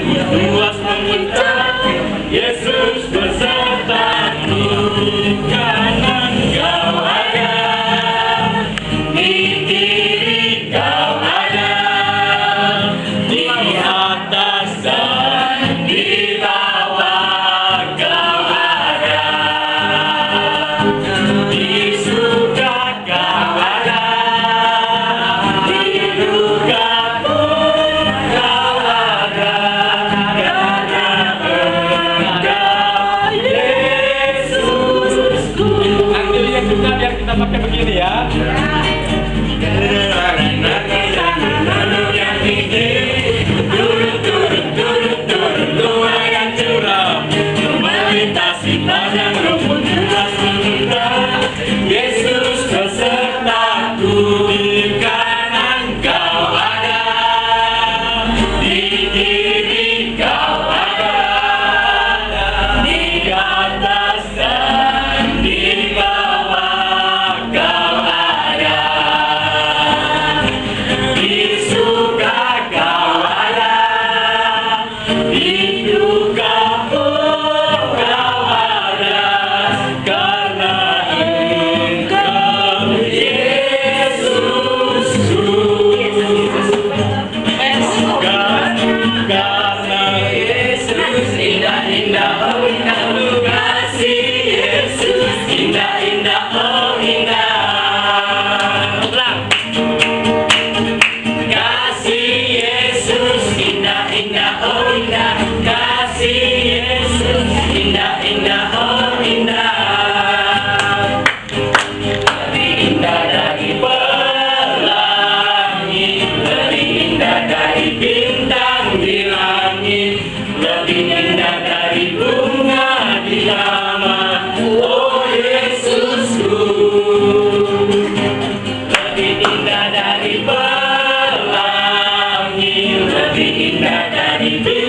luas membentang, Yesus besertamu, kanan kau ada, di kiri kau ada, di atas dan di bawah kau ada, di surga kau ada, di duka pun kau ada, karena Engkau Yesusku. Ambil yang juga biar kita pakai begini ya. Lalu yang tinggi, turun luar yang curam, melintasi padang rumput luas membentang, Yesus besertaku, di kanan kau ada, di kiri kau ada, di atas dan di bawah kau ada, di surga kau ada, di duka pun kau ada, karena Engkau Yesusku. Karena Yesus indah-indah, oh indah, lu kasih Yesus indah-indah, oh indah. Ulang. Kasih Yesus indah-indah, oh indah. Kasih Yesus indah-indah, oh indah. Lebih indah dari pelangi, lebih indah dari bintang di langit, lebih indah dari bunga di taman, oh Yesusku. Lebih indah dari pelangi, lebih indah dari bintang